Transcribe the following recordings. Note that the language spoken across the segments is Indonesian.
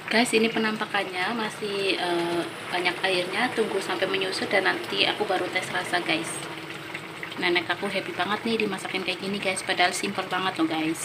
Guys, ini penampakannya masih banyak airnya. Tunggu sampai menyusut dan nanti aku baru tes rasa, guys. Nenek aku happy banget nih dimasakin kayak gini, guys. Padahal simple banget loh, guys.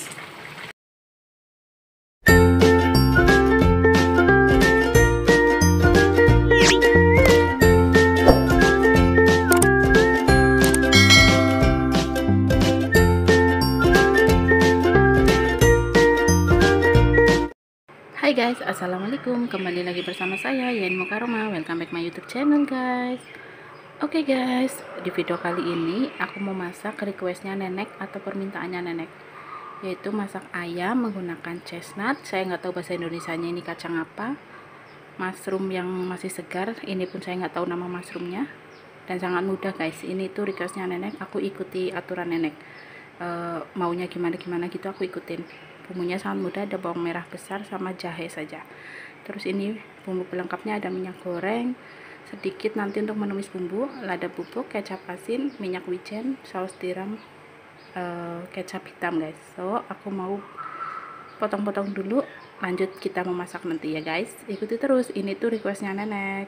Hai guys, assalamualaikum. Kembali lagi bersama saya Yen Mukaroma. Welcome back my YouTube channel, guys. Oke guys, di video kali ini aku mau masak requestnya nenek atau permintaannya nenek, yaitu masak ayam menggunakan chestnut. Saya nggak tahu bahasa Indonesianya ini kacang apa, mushroom yang masih segar. Ini pun saya nggak tahu nama mushroomnya, dan sangat mudah guys. Ini tuh requestnya nenek, aku ikuti aturan nenek. Maunya gimana gitu aku ikutin. Bumbunya sangat mudah, ada bawang merah besar sama jahe saja. Terus ini bumbu pelengkapnya ada minyak goreng sedikit nanti untuk menumis bumbu, lada bubuk, kecap asin, minyak wijen, saus tiram, kecap hitam guys. So aku mau potong-potong dulu, lanjut kita memasak nanti ya guys. Ikuti terus, ini tuh requestnya nenek.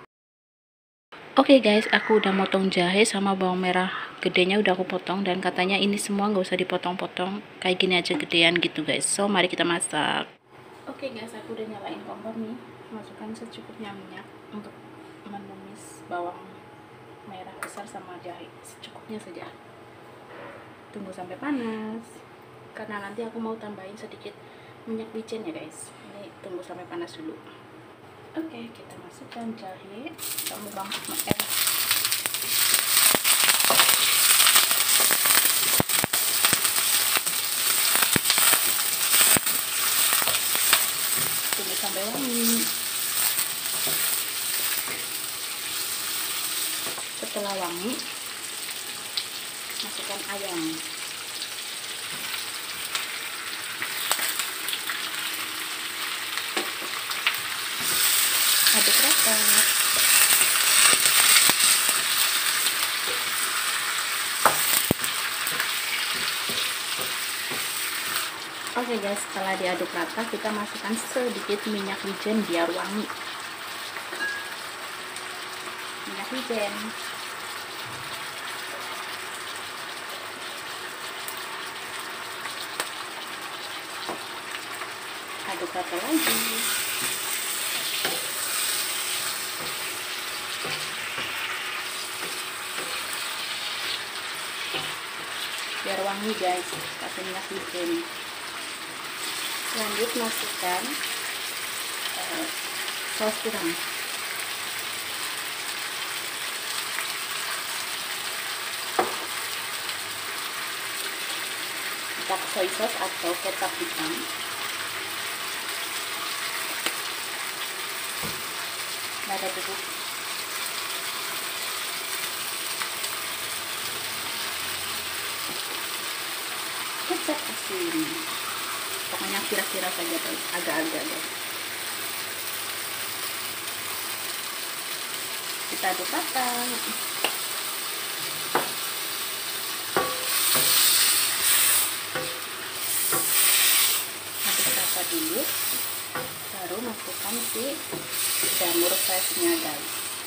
Oke guys, aku udah motong jahe sama bawang merah gedenya udah aku potong, dan katanya ini semua nggak usah dipotong-potong, kayak gini aja gedean gitu guys. So mari kita masak. Oke guys, aku udah nyalain kompor nih. Masukkan secukupnya minyak untuk menumis bawang merah besar sama jahe, secukupnya saja. Tunggu sampai panas, karena nanti aku mau tambahin sedikit minyak wijen ya guys. Ini tunggu sampai panas dulu. Oke, kita masukkan jahe sama bawang merah. Tunggu sampai wangi. Setelah wangi, masukkan ayam. Aduk rata. Oke guys, setelah diaduk rata, kita masukkan sedikit minyak wijen biar wangi. Minyak wijen. Aduk rata lagi. Biar wangi guys, pakai minyak wijen. Lanjut masukkan saus tiram. Dark soy sauce atau kecap hitam. Lada bubuk. Kecap asin. Pokoknya kira-kira saja guys, agak-agak guys. Kita aduk rata. Aduk rata dulu, baru masukkan si jamur freshnya guys.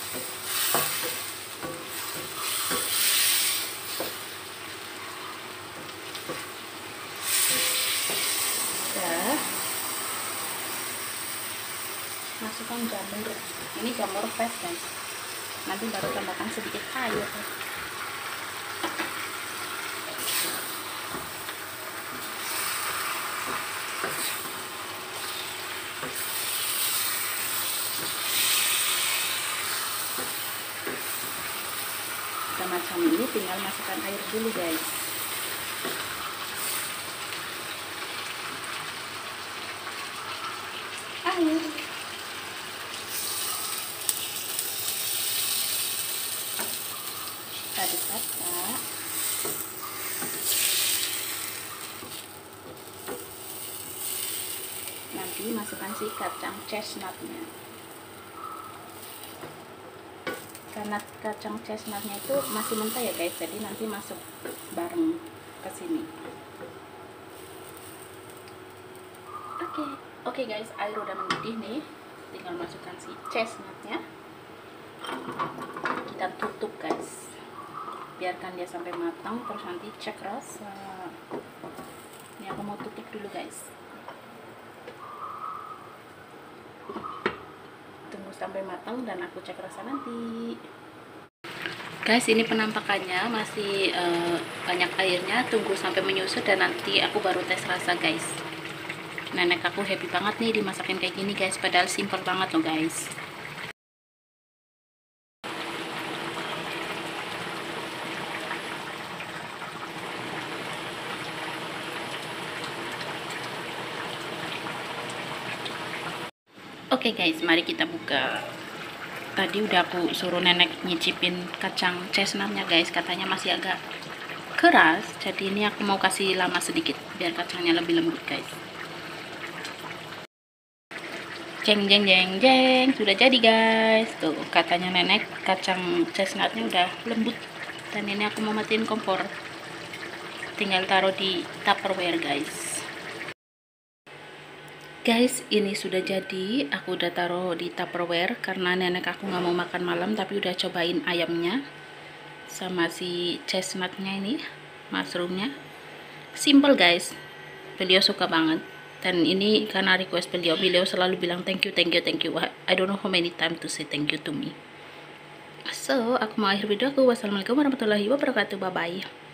Masukkan jamur, ini jamur fresh guys. Nanti baru tambahkan sedikit air. Macam ini tinggal masukkan air dulu guys. Air. Aduk rata. Nanti masukkan si kacang chestnutnya. Karena kacang chestnutnya itu masih mentah ya guys, jadi nanti masuk bareng ke sini. Oke, Oke guys, air udah mendidih nih, tinggal masukkan si chestnutnya. Kita tutup guys, biarkan dia sampai matang, terus nanti cek rasa. Ini aku mau tutup dulu guys, tunggu sampai matang dan aku cek rasa nanti. Guys, ini penampakannya masih banyak airnya, tunggu sampai menyusut dan nanti aku baru tes rasa guys. Nenek aku happy banget nih dimasakin kayak gini guys, padahal simple banget loh guys. Oke guys, mari kita buka. Tadi udah aku suruh nenek nyicipin kacang chestnutnya guys, katanya masih agak keras, jadi ini aku mau kasih lama sedikit biar kacangnya lebih lembut guys. Jeng jeng jeng jeng, sudah jadi guys. Tuh katanya nenek kacang chestnutnya udah lembut, dan ini aku mau matiin kompor, tinggal taruh di tupperware guys. Guys, ini sudah jadi, aku udah taruh di tupperware karena nenek aku nggak mau makan malam, tapi udah cobain ayamnya sama si chestnutnya ini, mushroomnya. Simple guys, beliau suka banget, dan ini karena request beliau selalu bilang thank you. I don't know how many time to say thank you to me. So, aku mau akhir video aku. Wassalamualaikum warahmatullahi wabarakatuh, bye bye.